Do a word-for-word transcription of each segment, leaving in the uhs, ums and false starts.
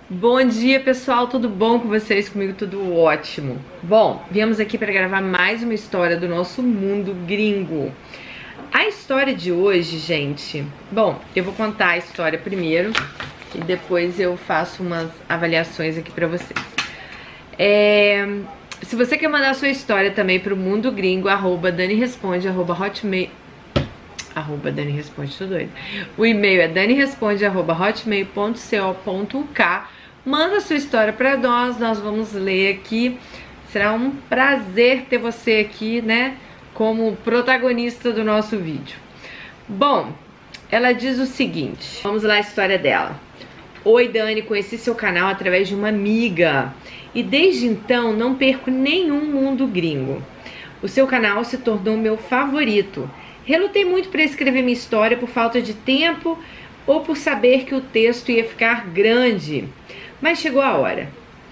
Bom dia, pessoal, tudo bom com vocês? Comigo tudo ótimo. Bom, viemos aqui para gravar mais uma história do nosso mundo gringo. A história de hoje, gente, bom, eu vou contar a história primeiro e depois eu faço umas avaliações aqui para vocês. É, se você quer mandar a sua história também para o mundo gringo, arroba Dani Responde, arroba hotmail, arroba Dani Responde, tô doida. O e-mail é daniresponde arroba hotmail ponto co ponto uk. Manda sua história para nós, nós vamos ler aqui. Será um prazer ter você aqui, né, como protagonista do nosso vídeo. Bom, ela diz o seguinte, vamos lá a história dela. Oi Dani, conheci seu canal através de uma amiga e desde então não perco nenhum mundo gringo. O seu canal se tornou meu favorito. Relutei muito para escrever minha história por falta de tempo ou por saber que o texto ia ficar grande. Mas chegou a hora.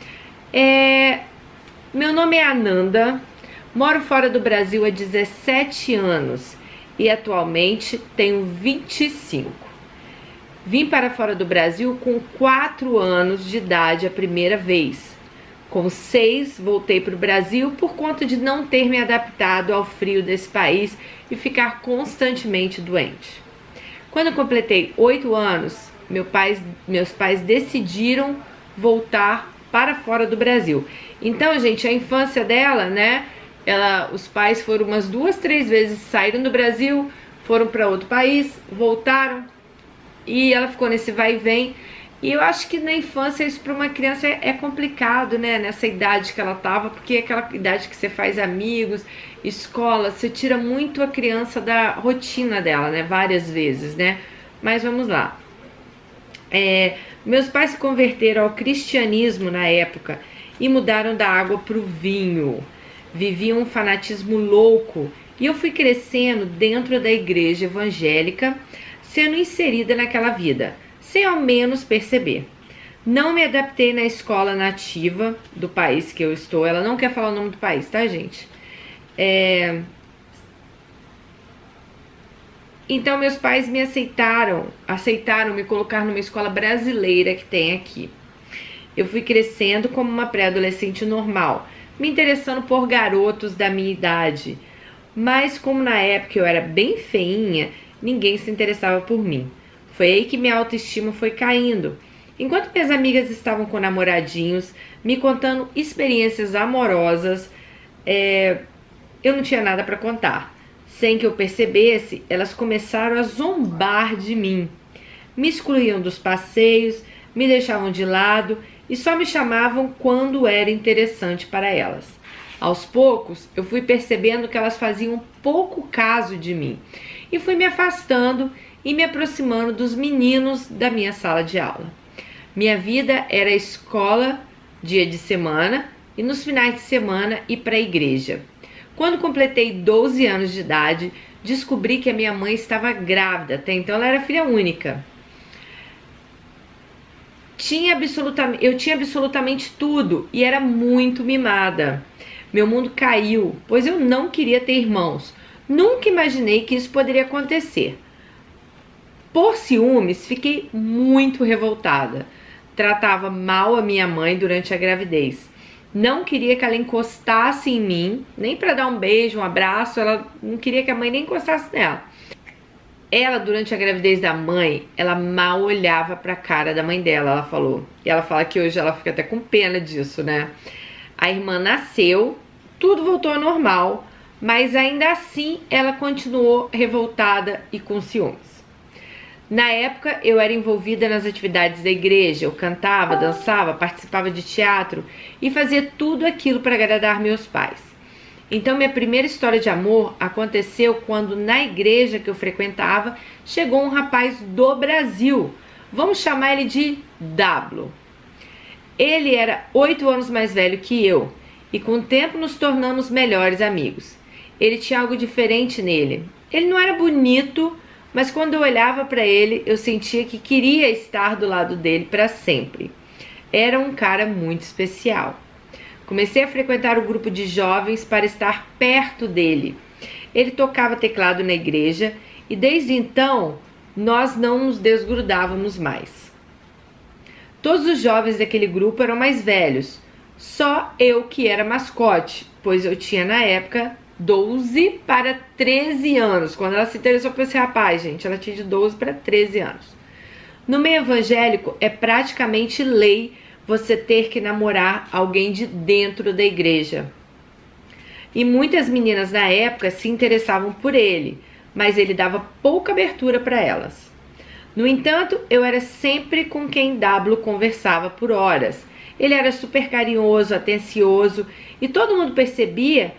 É... Meu nome é Ananda, moro fora do Brasil há dezessete anos e atualmente tenho vinte e cinco. Vim para fora do Brasil com quatro anos de idade a primeira vez. Com seis, voltei para o Brasil por conta de não ter me adaptado ao frio desse país e ficar constantemente doente. Quando completei oito anos, meu pai, meus pais decidiram voltar para fora do Brasil. Então, gente, a infância dela, né? Ela, os pais foram umas duas, três vezes, saíram do Brasil, foram para outro país, voltaram e ela ficou nesse vai e vem. E eu acho que na infância isso para uma criança é, é complicado, né? Nessa idade que ela tava, porque é aquela idade que você faz amigos, escola, você tira muito a criança da rotina dela, né? Várias vezes, né? Mas vamos lá. É, meus pais se converteram ao cristianismo na época e mudaram da água para o vinho. Viviam um fanatismo louco e eu fui crescendo dentro da igreja evangélica, sendo inserida naquela vida, sem ao menos perceber. Não me adaptei na escola nativa do país que eu estou. Ela não quer falar o nome do país, tá, gente? É... Então, meus pais me aceitaram, aceitaram me colocar numa escola brasileira que tem aqui. Eu fui crescendo como uma pré-adolescente normal, me interessando por garotos da minha idade. Mas como na época eu era bem feinha, ninguém se interessava por mim. Foi aí que minha autoestima foi caindo. Enquanto minhas amigas estavam com namoradinhos, me contando experiências amorosas, é, eu não tinha nada para contar. Sem que eu percebesse, elas começaram a zombar de mim. Me excluíam dos passeios, me deixavam de lado e só me chamavam quando era interessante para elas. Aos poucos, eu fui percebendo que elas faziam pouco caso de mim e fui me afastando e me aproximando dos meninos da minha sala de aula. Minha vida era escola, dia de semana e nos finais de semana ir para a igreja. Quando completei doze anos de idade, descobri que a minha mãe estava grávida, até então ela era filha única. Tinha absolutamente, eu tinha absolutamente tudo e era muito mimada. Meu mundo caiu, pois eu não queria ter irmãos. Nunca imaginei que isso poderia acontecer. Por ciúmes, fiquei muito revoltada. Tratava mal a minha mãe durante a gravidez. Não queria que ela encostasse em mim, nem para dar um beijo, um abraço, ela não queria que a mãe nem encostasse nela. Ela, durante a gravidez da mãe, ela mal olhava para a cara da mãe dela, ela falou. E ela fala que hoje ela fica até com pena disso, né? A irmã nasceu, tudo voltou ao normal, mas ainda assim ela continuou revoltada e com ciúmes. Na época eu era envolvida nas atividades da igreja, eu cantava, dançava, participava de teatro e fazia tudo aquilo para agradar meus pais. Então minha primeira história de amor aconteceu quando na igreja que eu frequentava chegou um rapaz do Brasil, vamos chamar ele de W. Ele era oito anos mais velho que eu e com o tempo nos tornamos melhores amigos. Ele tinha algo diferente nele, ele não era bonito, mas quando eu olhava para ele, eu sentia que queria estar do lado dele para sempre. Era um cara muito especial. Comecei a frequentar o grupo de jovens para estar perto dele. Ele tocava teclado na igreja e desde então nós não nos desgrudávamos mais. Todos os jovens daquele grupo eram mais velhos. Só eu que era mascote, pois eu tinha na época doze para treze anos. Quando ela se interessou por esse rapaz, gente, ela tinha de doze para treze anos. No meio evangélico, é praticamente lei você ter que namorar alguém de dentro da igreja. E muitas meninas na época se interessavam por ele, mas ele dava pouca abertura para elas. No entanto, eu era sempre com quem W conversava por horas. Ele era super carinhoso, atencioso e todo mundo percebia,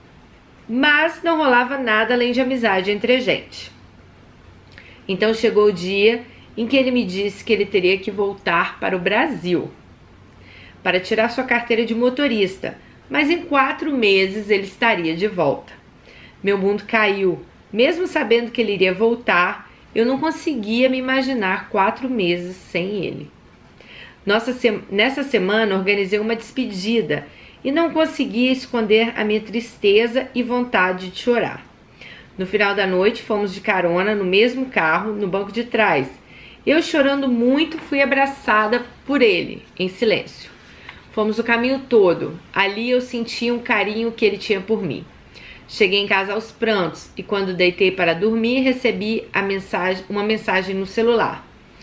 mas não rolava nada além de amizade entre a gente. Então chegou o dia em que ele me disse que ele teria que voltar para o Brasil para tirar sua carteira de motorista, mas em quatro meses ele estaria de volta. Meu mundo caiu. Mesmo sabendo que ele iria voltar, eu não conseguia me imaginar quatro meses sem ele. Nossa, nessa semana organizei uma despedida e não conseguia esconder a minha tristeza e vontade de chorar. No final da noite fomos de carona no mesmo carro, no banco de trás. Eu, chorando muito, fui abraçada por ele, em silêncio. Fomos o caminho todo. Ali eu sentia um carinho que ele tinha por mim. Cheguei em casa aos prantos e quando deitei para dormir, recebi a mensagem, uma mensagem no celular.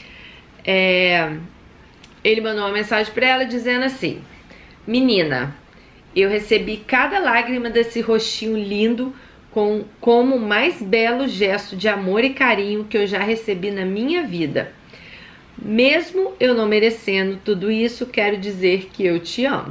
É, ele mandou uma mensagem para ela dizendo assim: menina, eu recebi cada lágrima desse rostinho lindo com, como o mais belo gesto de amor e carinho que eu já recebi na minha vida. Mesmo eu não merecendo tudo isso, quero dizer que eu te amo.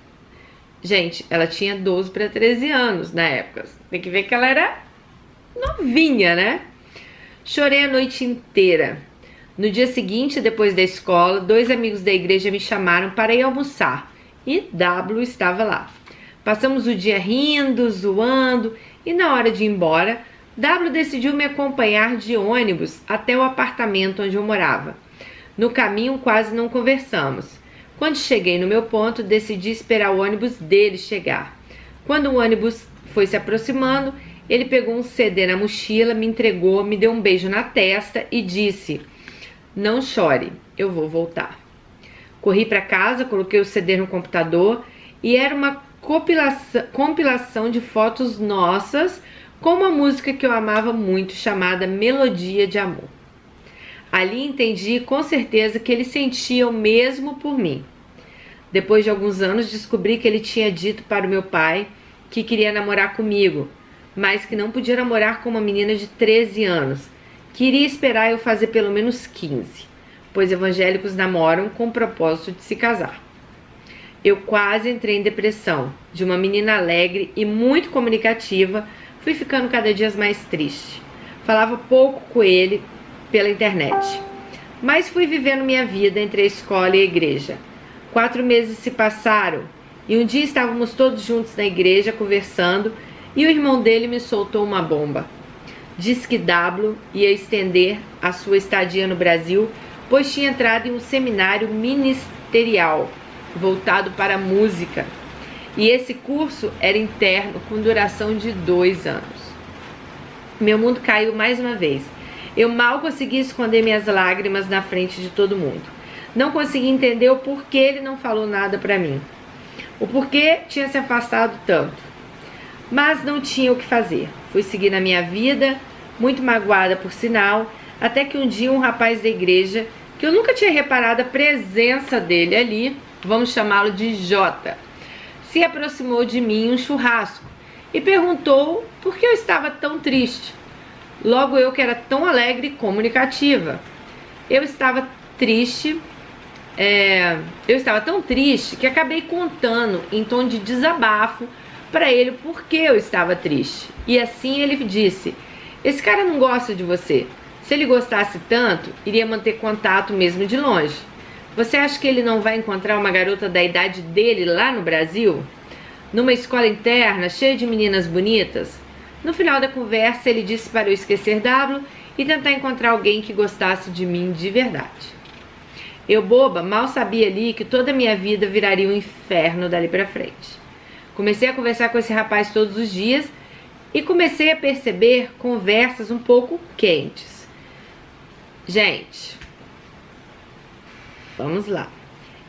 Gente, ela tinha doze para treze anos na época. Tem que ver que ela era novinha, né? Chorei a noite inteira. No dia seguinte, depois da escola, dois amigos da igreja me chamaram para ir almoçar. E W estava lá. Passamos o dia rindo, zoando, e na hora de ir embora, W decidiu me acompanhar de ônibus até o apartamento onde eu morava. No caminho quase não conversamos. Quando cheguei no meu ponto, decidi esperar o ônibus dele chegar. Quando o ônibus foi se aproximando, ele pegou um C D na mochila, me entregou, me deu um beijo na testa e disse: não chore, eu vou voltar. Corri para casa, coloquei o C D no computador e era uma compilação, compilação de fotos nossas com uma música que eu amava muito, chamada Melodia de Amor. Ali entendi com certeza que ele sentia o mesmo por mim. Depois de alguns anos, descobri que ele tinha dito para o meu pai que queria namorar comigo, mas que não podia namorar com uma menina de treze anos, que iria esperar eu fazer pelo menos quinze, pois evangélicos namoram com o propósito de se casar. Eu quase entrei em depressão. De uma menina alegre e muito comunicativa, fui ficando cada dia mais triste. Falava pouco com ele pela internet, mas fui vivendo minha vida entre a escola e a igreja. Quatro meses se passaram e um dia estávamos todos juntos na igreja conversando e o irmão dele me soltou uma bomba. Disse que W ia estender a sua estadia no Brasil, pois tinha entrado em um seminário ministerial voltado para a música e esse curso era interno com duração de dois anos. Meu mundo caiu mais uma vez. Eu mal consegui esconder minhas lágrimas na frente de todo mundo. Não consegui entender o porquê ele não falou nada para mim. O porquê tinha se afastado tanto. Mas não tinha o que fazer. Fui seguir na minha vida, muito magoada por sinal, até que um dia um rapaz da igreja, que eu nunca tinha reparado a presença dele ali, vamos chamá-lo de J, se aproximou de mim em um churrasco e perguntou por que eu estava tão triste. Logo eu que era tão alegre e comunicativa. Eu estava triste, é, eu estava tão triste que acabei contando em tom de desabafo para ele por que eu estava triste. E assim ele disse: esse cara não gosta de você. Se ele gostasse tanto, iria manter contato mesmo de longe. Você acha que ele não vai encontrar uma garota da idade dele lá no Brasil? Numa escola interna cheia de meninas bonitas? No final da conversa, ele disse para eu esquecer W e tentar encontrar alguém que gostasse de mim de verdade. Eu, boba, mal sabia ali que toda a minha vida viraria um inferno dali pra frente. Comecei a conversar com esse rapaz todos os dias e comecei a perceber conversas um pouco quentes. Gente, vamos lá.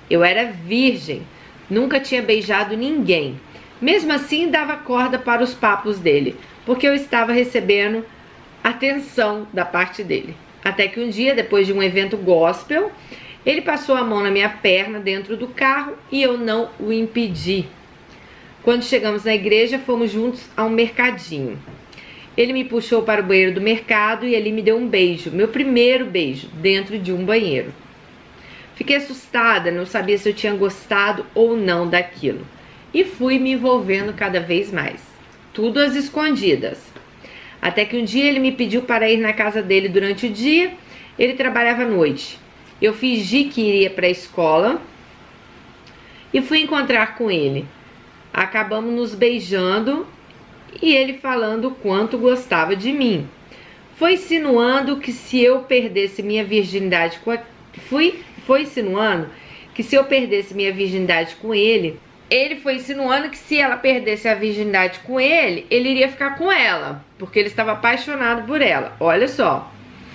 Eu era virgem, nunca tinha beijado ninguém. Mesmo assim, dava corda para os papos dele, porque eu estava recebendo atenção da parte dele. Até que um dia, depois de um evento gospel, ele passou a mão na minha perna dentro do carro e eu não o impedi. Quando chegamos na igreja, fomos juntos a um mercadinho. Ele me puxou para o banheiro do mercado e ali me deu um beijo, meu primeiro beijo, dentro de um banheiro. Fiquei assustada, não sabia se eu tinha gostado ou não daquilo. E fui me envolvendo cada vez mais. Tudo às escondidas. Até que um dia ele me pediu para ir na casa dele durante o dia. Ele trabalhava à noite. Eu fingi que iria para a escola e fui encontrar com ele. Acabamos nos beijando e ele falando o quanto gostava de mim. Foi insinuando que se eu perdesse minha virgindade com a... Fui... Foi insinuando que se eu perdesse minha virgindade com ele, ele foi insinuando que se ela perdesse a virgindade com ele, ele iria ficar com ela, porque ele estava apaixonado por ela. Olha só.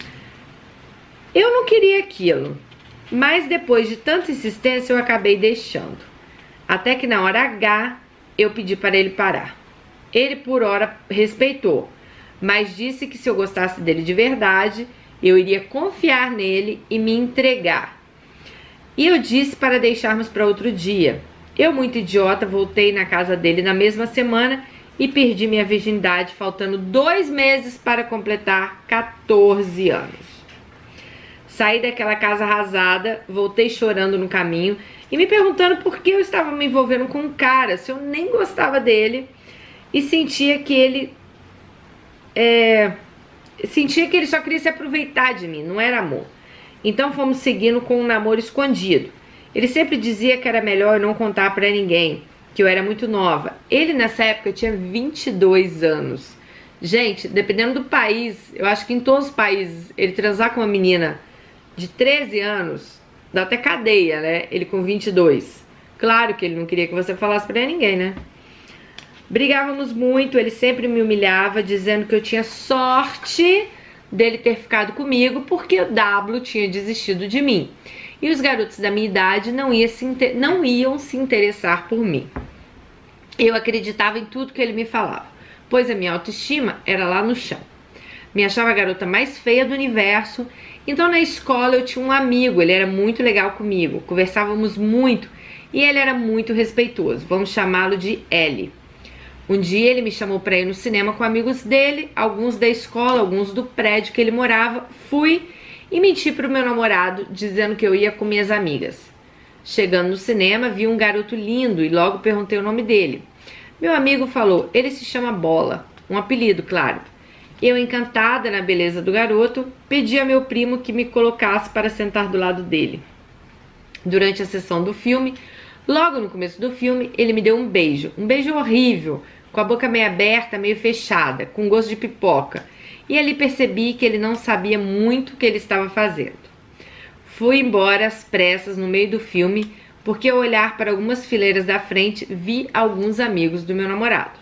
Eu não queria aquilo, mas depois de tanta insistência eu acabei deixando. Até que na hora H eu pedi para ele parar. Ele por hora respeitou, mas disse que se eu gostasse dele de verdade, eu iria confiar nele e me entregar. E eu disse para deixarmos para outro dia. Eu, muito idiota, voltei na casa dele na mesma semana e perdi minha virgindade, faltando dois meses para completar quatorze anos. Saí daquela casa arrasada, voltei chorando no caminho e me perguntando por que eu estava me envolvendo com um cara, se eu nem gostava dele, e sentia que ele... É, sentia que ele só queria se aproveitar de mim, não era amor. Então fomos seguindo com um namoro escondido. Ele sempre dizia que era melhor eu não contar pra ninguém, que eu era muito nova. Ele nessa época tinha vinte e dois anos. Gente, dependendo do país, eu acho que em todos os países, ele transar com uma menina de treze anos, dá até cadeia, né? Ele com vinte e dois. Claro que ele não queria que você falasse pra ninguém, né? Brigávamos muito, ele sempre me humilhava, dizendo que eu tinha sorte dele ter ficado comigo porque o W tinha desistido de mim. E os garotos da minha idade não, ia se inter... não iam se interessar por mim. Eu acreditava em tudo que ele me falava, pois a minha autoestima era lá no chão. Me achava a garota mais feia do universo. Então na escola eu tinha um amigo, ele era muito legal comigo, conversávamos muito e ele era muito respeitoso. Vamos chamá-lo de L. Um dia ele me chamou para ir no cinema com amigos dele, alguns da escola, alguns do prédio que ele morava. Fui e menti pro meu namorado, dizendo que eu ia com minhas amigas. Chegando no cinema, vi um garoto lindo e logo perguntei o nome dele. Meu amigo falou, ele se chama Bola, um apelido, claro. Eu, encantada na beleza do garoto, pedi a meu primo que me colocasse para sentar do lado dele. Durante a sessão do filme, logo no começo do filme, ele me deu um beijo, um beijo horrível, com a boca meio aberta, meio fechada, com gosto de pipoca. E ali percebi que ele não sabia muito o que ele estava fazendo. Fui embora às pressas no meio do filme, porque ao olhar para algumas fileiras da frente, vi alguns amigos do meu namorado.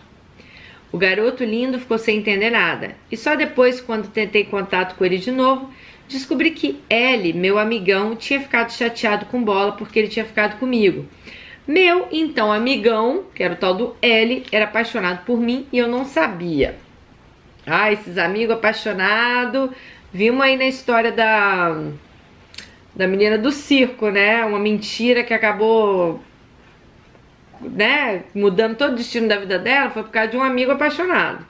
O garoto lindo ficou sem entender nada. E só depois, quando tentei contato com ele de novo, descobri que ele, meu amigão, tinha ficado chateado com Bola porque ele tinha ficado comigo. Meu, então, amigão, que era o tal do L, era apaixonado por mim e eu não sabia. Ah, esses amigos apaixonados. Vimos aí na história da, da menina do circo, né? Uma mentira que acabou, né, mudando todo o destino da vida dela. Foi por causa de um amigo apaixonado.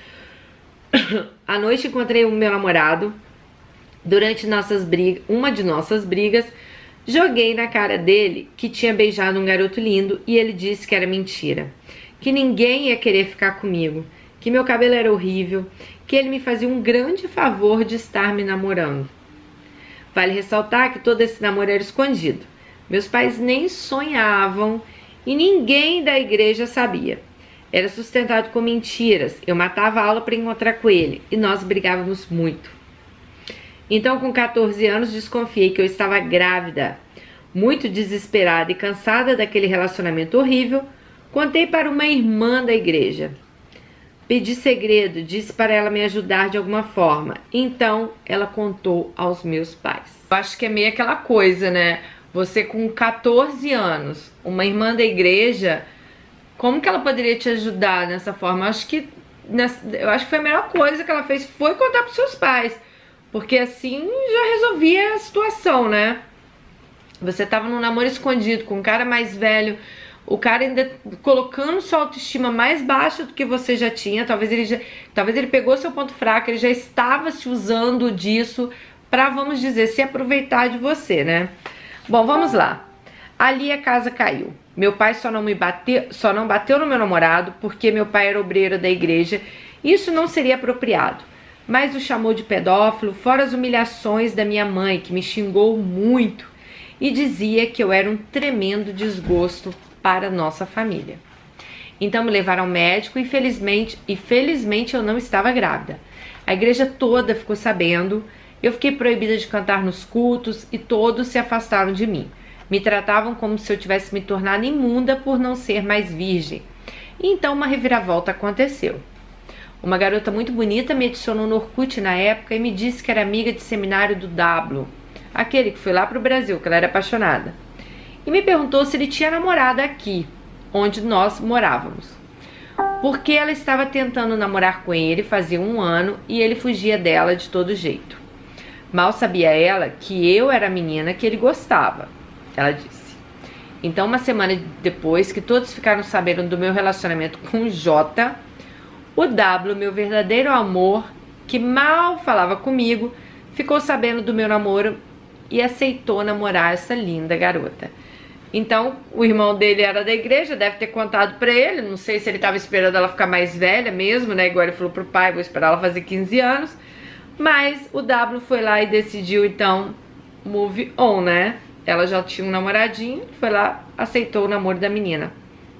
À noite encontrei o meu namorado. Durante nossas brigas, uma de nossas brigas, joguei na cara dele que tinha beijado um garoto lindo e ele disse que era mentira, que ninguém ia querer ficar comigo, que meu cabelo era horrível, que ele me fazia um grande favor de estar me namorando. Vale ressaltar que todo esse namoro era escondido. Meus pais nem sonhavam e ninguém da igreja sabia. Era sustentado com mentiras. Eu matava a aula para encontrar com ele e nós brigávamos muito. Então, com quatorze anos, desconfiei que eu estava grávida. Muito desesperada e cansada daquele relacionamento horrível, contei para uma irmã da igreja. Pedi segredo, disse para ela me ajudar de alguma forma. Então, ela contou aos meus pais. Eu acho que é meio aquela coisa, né? Você com quatorze anos, uma irmã da igreja, como que ela poderia te ajudar nessa forma? Eu acho que, eu acho que foi a melhor coisa que ela fez, foi contar pros seus pais. Porque assim já resolvia a situação, né? Você tava num namoro escondido com um cara mais velho, o cara ainda colocando sua autoestima mais baixa do que você já tinha. Talvez ele, já, talvez ele pegou seu ponto fraco, ele já estava se usando disso pra, vamos dizer, se aproveitar de você, né? Bom, vamos lá. Ali a casa caiu. Meu pai só não me bateu, só não bateu no meu namorado porque meu pai era obreiro da igreja. Isso não seria apropriado. Mas o chamou de pedófilo, fora as humilhações da minha mãe, que me xingou muito e dizia que eu era um tremendo desgosto para a nossa família. Então me levaram ao médico e felizmente, e felizmente eu não estava grávida. A igreja toda ficou sabendo, eu fiquei proibida de cantar nos cultos e todos se afastaram de mim. Me tratavam como se eu tivesse me tornado imunda por não ser mais virgem. E então uma reviravolta aconteceu. Uma garota muito bonita me adicionou no Orkut na época e me disse que era amiga de seminário do W, aquele que foi lá pro Brasil, que ela era apaixonada. E me perguntou se ele tinha namorada aqui, onde nós morávamos. Porque ela estava tentando namorar com ele fazia um ano e ele fugia dela de todo jeito. Mal sabia ela que eu era a menina que ele gostava, ela disse. Então, uma semana depois que todos ficaram sabendo do meu relacionamento com o Jota, o W, meu verdadeiro amor, que mal falava comigo, ficou sabendo do meu namoro e aceitou namorar essa linda garota. Então, o irmão dele era da igreja, deve ter contado pra ele, não sei se ele tava esperando ela ficar mais velha mesmo, né? Igual ele falou pro pai, vou esperar ela fazer quinze anos. Mas o W foi lá e decidiu, então, move on, né? Ela já tinha um namoradinho, foi lá, aceitou o namoro da menina.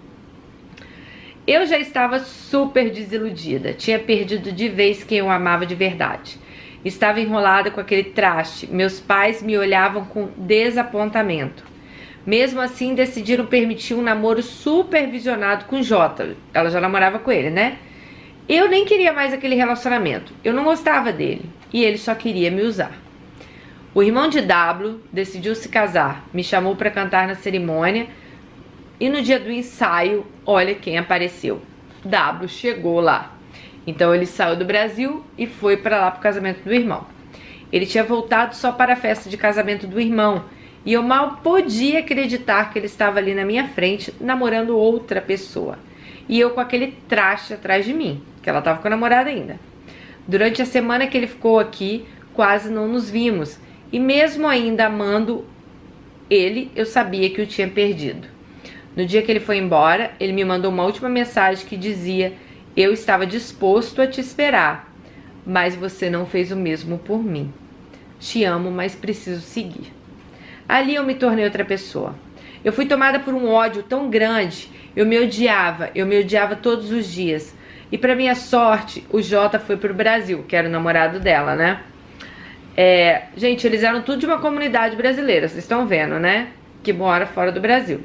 Eu já estava super desiludida, tinha perdido de vez quem eu amava de verdade. Estava enrolada com aquele traste, meus pais me olhavam com desapontamento. Mesmo assim, decidiram permitir um namoro supervisionado com Jota. Ela já namorava com ele, né? Eu nem queria mais aquele relacionamento, eu não gostava dele e ele só queria me usar. O irmão de W decidiu se casar, me chamou para cantar na cerimônia. E no dia do ensaio, olha quem apareceu. W chegou lá. Então ele saiu do Brasil e foi para lá pro casamento do irmão. Ele tinha voltado só para a festa de casamento do irmão. E eu mal podia acreditar que ele estava ali na minha frente, namorando outra pessoa. E eu com aquele traste atrás de mim, que ela estava com o namorado ainda. Durante a semana que ele ficou aqui, quase não nos vimos. E mesmo ainda amando ele, eu sabia que o tinha perdido. No dia que ele foi embora, ele me mandou uma última mensagem que dizia: eu estava disposto a te esperar, mas você não fez o mesmo por mim. Te amo, mas preciso seguir. Ali eu me tornei outra pessoa. Eu fui tomada por um ódio tão grande, eu me odiava, eu me odiava todos os dias. E para minha sorte, o Jota foi pro Brasil, que era o namorado dela, né? É, gente, eles eram tudo de uma comunidade brasileira, vocês estão vendo, né? Que mora fora do Brasil.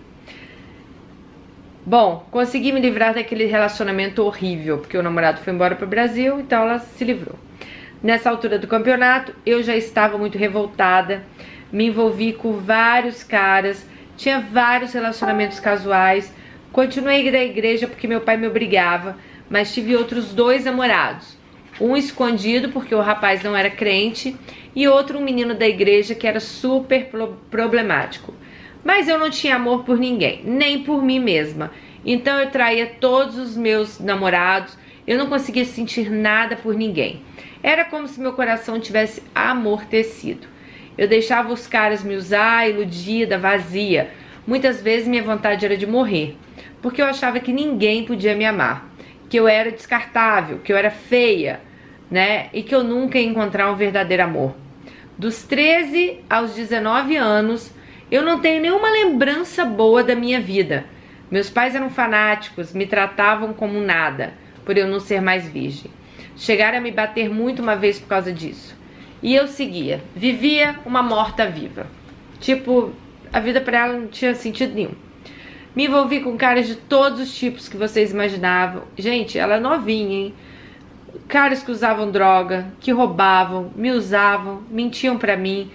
Bom, consegui me livrar daquele relacionamento horrível, porque o namorado foi embora pro Brasil, então ela se livrou. Nessa altura do campeonato, eu já estava muito revoltada, me envolvi com vários caras, tinha vários relacionamentos casuais, continuei da igreja porque meu pai me obrigava, mas tive outros dois namorados. Um escondido porque o rapaz não era crente e outro um menino da igreja que era super problemático. Mas eu não tinha amor por ninguém, nem por mim mesma. Então eu traía todos os meus namorados, eu não conseguia sentir nada por ninguém. Era como se meu coração tivesse amortecido. Eu deixava os caras me usar, iludida, vazia. Muitas vezes minha vontade era de morrer, porque eu achava que ninguém podia me amar, que eu era descartável, que eu era feia, né? E que eu nunca ia encontrar um verdadeiro amor. Dos treze aos dezenove anos, eu não tenho nenhuma lembrança boa da minha vida. Meus pais eram fanáticos, me tratavam como nada, por eu não ser mais virgem. Chegaram a me bater muito uma vez por causa disso. E eu seguia, vivia uma morta-viva. Tipo, a vida pra ela não tinha sentido nenhum. Me envolvi com caras de todos os tipos que vocês imaginavam. Gente, ela é novinha, hein? Caras que usavam droga, que roubavam, me usavam, mentiam pra mim.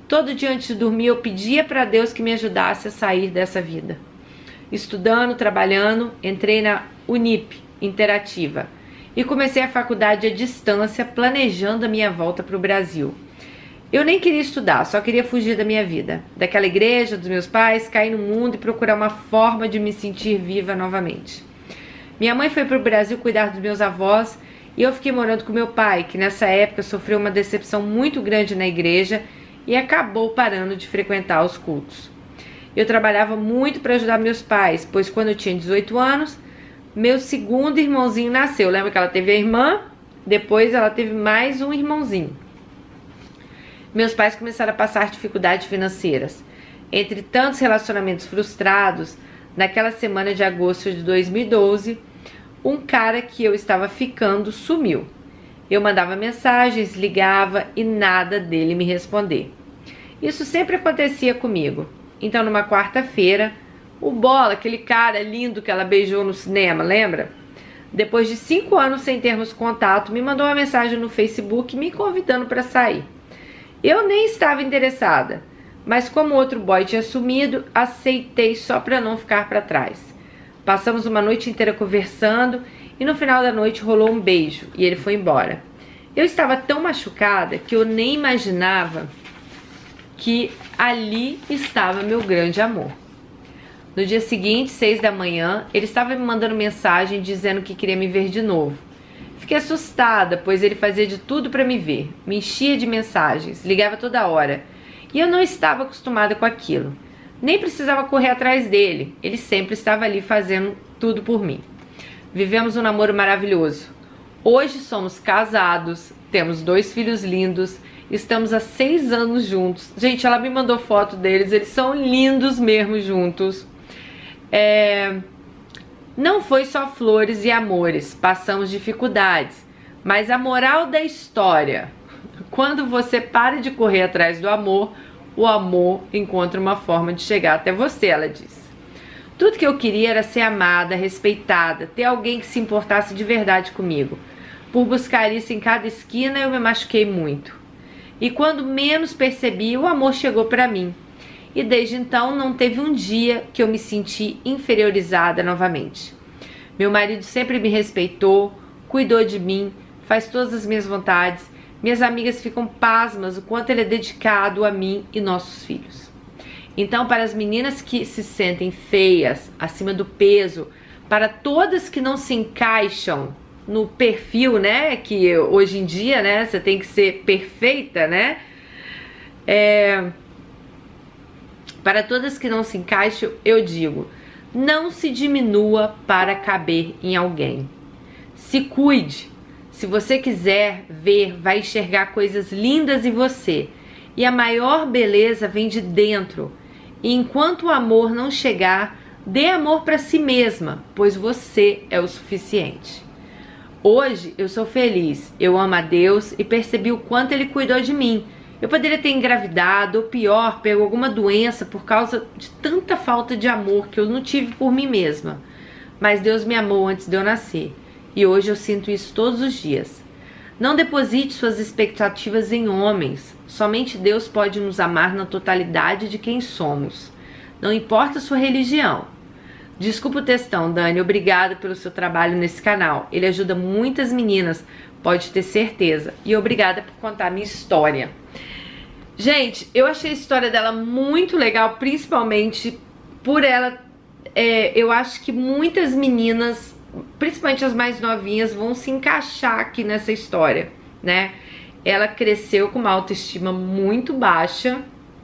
Todo dia antes de dormir eu pedia para Deus que me ajudasse a sair dessa vida. Estudando, trabalhando, entrei na Unip Interativa e comecei a faculdade à distância, planejando a minha volta para o Brasil. Eu nem queria estudar, só queria fugir da minha vida, daquela igreja, dos meus pais, cair no mundo e procurar uma forma de me sentir viva novamente. Minha mãe foi para o Brasil cuidar dos meus avós e eu fiquei morando com meu pai, que nessa época sofreu uma decepção muito grande na igreja e acabou parando de frequentar os cultos. Eu trabalhava muito para ajudar meus pais, pois quando eu tinha dezoito anos, meu segundo irmãozinho nasceu. Lembra que ela teve a irmã? Depois ela teve mais um irmãozinho. Meus pais começaram a passar dificuldades financeiras. Entre tantos relacionamentos frustrados, naquela semana de agosto de dois mil e doze, um cara que eu estava ficando sumiu. Eu mandava mensagens, ligava e nada dele me responder. Isso sempre acontecia comigo. Então, numa quarta-feira, o Bola, aquele cara lindo que ela beijou no cinema, lembra? Depois de cinco anos sem termos contato, me mandou uma mensagem no Facebook me convidando para sair. Eu nem estava interessada, mas como outro boy tinha sumido, aceitei só para não ficar para trás. Passamos uma noite inteira conversando e no final da noite rolou um beijo e ele foi embora. Eu estava tão machucada que eu nem imaginava que ali estava meu grande amor. No dia seguinte, seis da manhã, ele estava me mandando mensagem dizendo que queria me ver de novo. Fiquei assustada, pois ele fazia de tudo para me ver. Me enchia de mensagens, ligava toda hora. E eu não estava acostumada com aquilo. Nem precisava correr atrás dele. Ele sempre estava ali fazendo tudo por mim. Vivemos um namoro maravilhoso. Hoje somos casados, temos dois filhos lindos, estamos há seis anos juntos. Gente, ela me mandou foto deles, eles são lindos mesmo juntos. É... Não foi só flores e amores, passamos dificuldades, mas a moral da história, quando você para de correr atrás do amor, o amor encontra uma forma de chegar até você, ela diz. Tudo que eu queria era ser amada, respeitada, ter alguém que se importasse de verdade comigo. Por buscar isso em cada esquina, eu me machuquei muito. E quando menos percebi, o amor chegou para mim. E desde então não teve um dia que eu me senti inferiorizada novamente. Meu marido sempre me respeitou, cuidou de mim, faz todas as minhas vontades. Minhas amigas ficam pasmas o quanto ele é dedicado a mim e nossos filhos. Então, para as meninas que se sentem feias, acima do peso, para todas que não se encaixam no perfil, né, que hoje em dia, né, você tem que ser perfeita, né, é... para todas que não se encaixam, eu digo, não se diminua para caber em alguém. Se cuide. Se você quiser ver, vai enxergar coisas lindas em você. E a maior beleza vem de dentro. E enquanto o amor não chegar, dê amor para si mesma, pois você é o suficiente. Hoje eu sou feliz, eu amo a Deus e percebi o quanto Ele cuidou de mim. Eu poderia ter engravidado, ou pior, pego alguma doença por causa de tanta falta de amor que eu não tive por mim mesma. Mas Deus me amou antes de eu nascer. E hoje eu sinto isso todos os dias. Não deposite suas expectativas em homens. Somente Deus pode nos amar na totalidade de quem somos. Não importa a sua religião. Desculpa o textão, Dani. Obrigada pelo seu trabalho nesse canal. Ele ajuda muitas meninas, pode ter certeza. E obrigada por contar a minha história. Gente, eu achei a história dela muito legal, principalmente por ela... É, eu acho que muitas meninas, principalmente as mais novinhas, vão se encaixar aqui nessa história, né? Ela cresceu com uma autoestima muito baixa,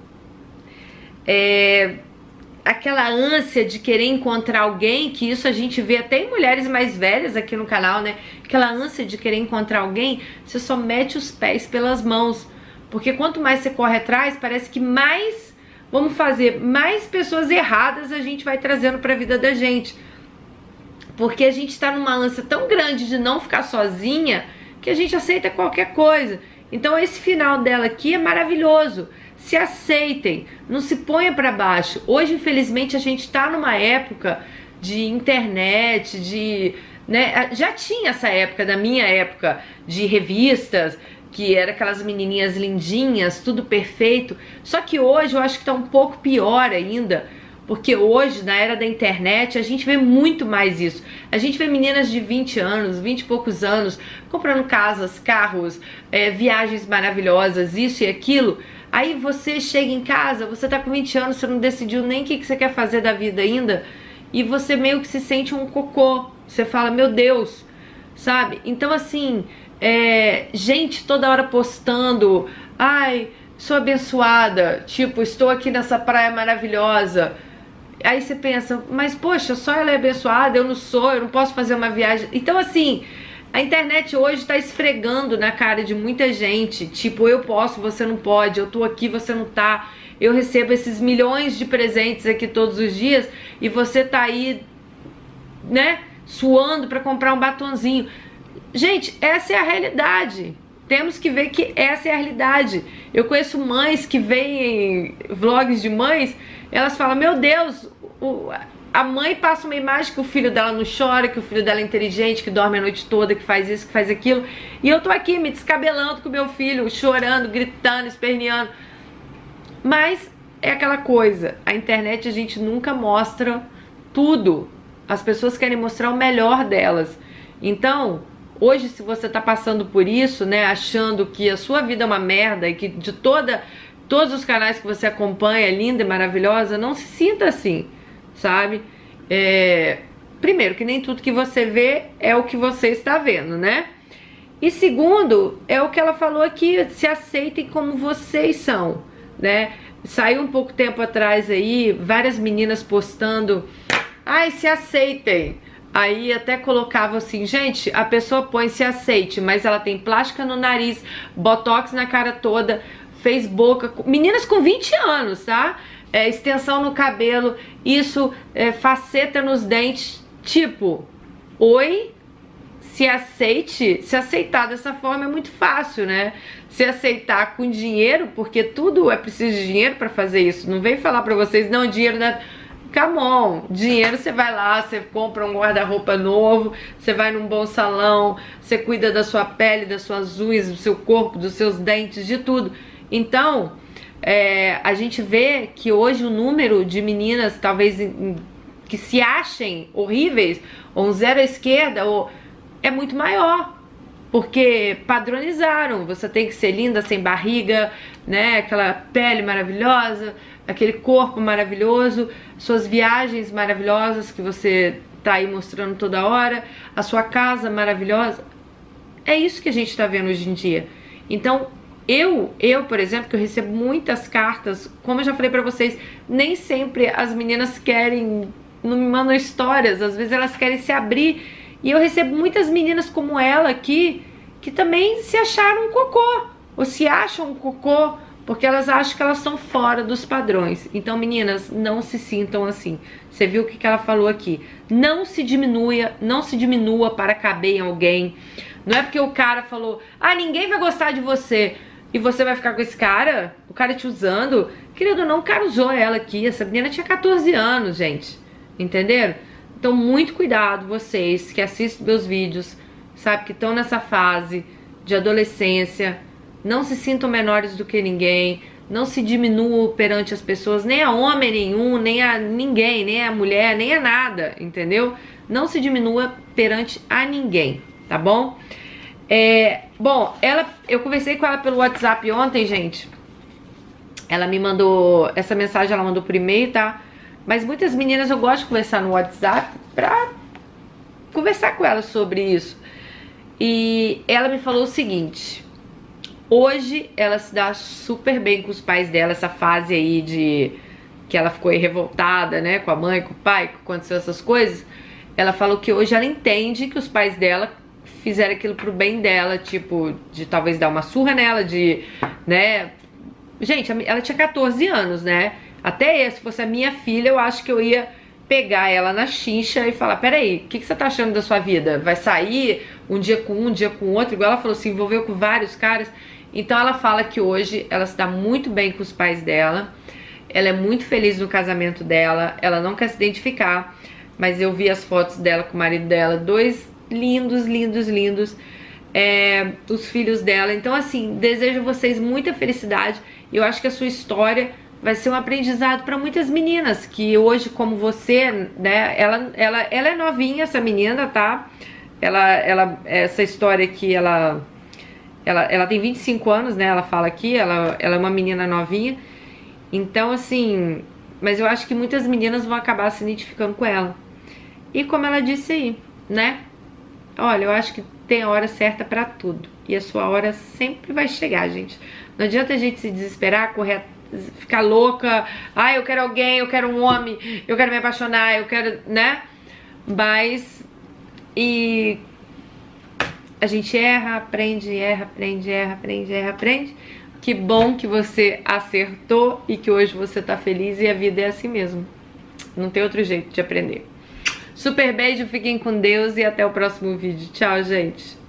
é, aquela ânsia de querer encontrar alguém, que isso a gente vê até em mulheres mais velhas aqui no canal, né? Aquela ânsia de querer encontrar alguém, você só mete os pés pelas mãos, porque quanto mais você corre atrás, parece que mais, vamos fazer, mais pessoas erradas a gente vai trazendo para a vida da gente. Porque a gente tá numa ânsia tão grande de não ficar sozinha que a gente aceita qualquer coisa. Então esse final dela aqui é maravilhoso. Se aceitem, não se ponha para baixo. Hoje, infelizmente, a gente tá numa época de internet, de... né? Já tinha essa época, da minha época, de revistas, que era aquelas menininhas lindinhas, tudo perfeito. Só que hoje eu acho que tá um pouco pior ainda, porque hoje, na era da internet, a gente vê muito mais isso. A gente vê meninas de vinte anos, vinte e poucos anos, comprando casas, carros, é, viagens maravilhosas, isso e aquilo. Aí você chega em casa, você tá com vinte anos, você não decidiu nem o que, que você quer fazer da vida ainda, e você meio que se sente um cocô. Você fala, meu Deus, sabe? Então assim, é, gente toda hora postando, ai, sou abençoada, tipo, estou aqui nessa praia maravilhosa. Aí você pensa, mas poxa, só ela é abençoada, eu não sou, eu não posso fazer uma viagem. Então assim, a internet hoje tá esfregando na cara de muita gente, tipo, eu posso, você não pode, eu tô aqui, você não tá, eu recebo esses milhões de presentes aqui todos os dias e você tá aí, né, suando pra comprar um batonzinho. Gente, essa é a realidade. Temos que ver que essa é a realidade. Eu conheço mães que veem vlogs de mães, elas falam, meu Deus, o, a mãe passa uma imagem que o filho dela não chora, que o filho dela é inteligente, que dorme a noite toda, que faz isso, que faz aquilo. E eu tô aqui me descabelando com o meu filho, chorando, gritando, esperneando. Mas é aquela coisa, a internet a gente nunca mostra tudo. As pessoas querem mostrar o melhor delas. Então, hoje, se você tá passando por isso, né, achando que a sua vida é uma merda e que de toda, todos os canais que você acompanha é linda e maravilhosa, não se sinta assim, sabe? É, primeiro, que nem tudo que você vê é o que você está vendo, né? E segundo, é o que ela falou aqui, se aceitem como vocês são, né? Saiu um pouco tempo atrás aí, várias meninas postando, ai, se aceitem. Aí até colocava assim, gente, a pessoa põe se aceite, mas ela tem plástica no nariz, botox na cara toda, fez boca, meninas com vinte anos, tá? É, extensão no cabelo, isso, é, faceta nos dentes, tipo, oi, se aceite, se aceitar dessa forma é muito fácil, né? Se aceitar com dinheiro, porque tudo é preciso de dinheiro pra fazer isso, não vem falar pra vocês, não, dinheiro não é... Come on, dinheiro você vai lá, você compra um guarda-roupa novo, você vai num bom salão, você cuida da sua pele, das suas unhas, do seu corpo, dos seus dentes, de tudo. Então, é, a gente vê que hoje o número de meninas, talvez, que se achem horríveis, ou um zero à esquerda, ou, é muito maior. Porque padronizaram, você tem que ser linda, sem barriga, né, aquela pele maravilhosa, aquele corpo maravilhoso, suas viagens maravilhosas que você tá aí mostrando toda hora, a sua casa maravilhosa. É isso que a gente tá vendo hoje em dia. Então, eu, eu, por exemplo, que eu recebo muitas cartas, como eu já falei pra vocês, nem sempre as meninas querem, não me mandam histórias, às vezes elas querem se abrir. E eu recebo muitas meninas como ela aqui, que também se acharam um cocô, ou se acham um cocô, porque elas acham que elas estão fora dos padrões. Então, meninas, não se sintam assim. Você viu o que, que ela falou aqui? Não se diminua, não se diminua para caber em alguém. Não é porque o cara falou, ah, ninguém vai gostar de você, e você vai ficar com esse cara, o cara te usando. Querido, não, o cara usou ela aqui, essa menina tinha quatorze anos, gente. Entenderam? Então, muito cuidado, vocês que assistem meus vídeos, sabe, que estão nessa fase de adolescência. Não se sintam menores do que ninguém, não se diminuam perante as pessoas, nem a homem nenhum, nem a ninguém, nem a mulher, nem a nada, entendeu? Não se diminua perante a ninguém, tá bom? É, bom, ela, eu conversei com ela pelo WhatsApp ontem, gente. Ela me mandou, essa mensagem ela mandou por e-mail, tá? Mas muitas meninas eu gosto de conversar no WhatsApp pra conversar com elas sobre isso. E ela me falou o seguinte: hoje ela se dá super bem com os pais dela, essa fase aí de que ela ficou aí revoltada, né, com a mãe, com o pai, que aconteceu essas coisas. Ela falou que hoje ela entende que os pais dela fizeram aquilo pro bem dela, tipo, de talvez dar uma surra nela, de, né, gente, ela tinha quatorze anos, né, até eu, se fosse a minha filha, eu acho que eu ia pegar ela na chincha e falar, peraí, o que, que você tá achando da sua vida? Vai sair um dia com um, um dia com outro? Igual ela falou, se envolveu com vários caras. Então ela fala que hoje ela se dá muito bem com os pais dela, ela é muito feliz no casamento dela, ela não quer se identificar, mas eu vi as fotos dela com o marido dela, dois lindos, lindos, lindos. é, os filhos dela. Então assim, desejo a vocês muita felicidade. Eu acho que a sua história vai ser um aprendizado para muitas meninas que hoje, como você, né, ela, ela, ela é novinha, essa menina, tá? Ela, ela, essa história aqui, ela, ela, ela tem vinte e cinco anos, né? Ela fala aqui, ela, ela é uma menina novinha. Então, assim, mas eu acho que muitas meninas vão acabar se identificando com ela. E como ela disse aí, né? Olha, eu acho que tem a hora certa pra tudo. E a sua hora sempre vai chegar, gente. Não adianta a gente se desesperar, correr, ficar louca. Ah, eu quero alguém, eu quero um homem, eu quero me apaixonar, eu quero, né? Mas, e a gente erra, aprende, erra, aprende, erra, aprende, erra, aprende. Que bom que você acertou e que hoje você tá feliz e a vida é assim mesmo. Não tem outro jeito de aprender. Super beijo, fiquem com Deus e até o próximo vídeo. Tchau, gente!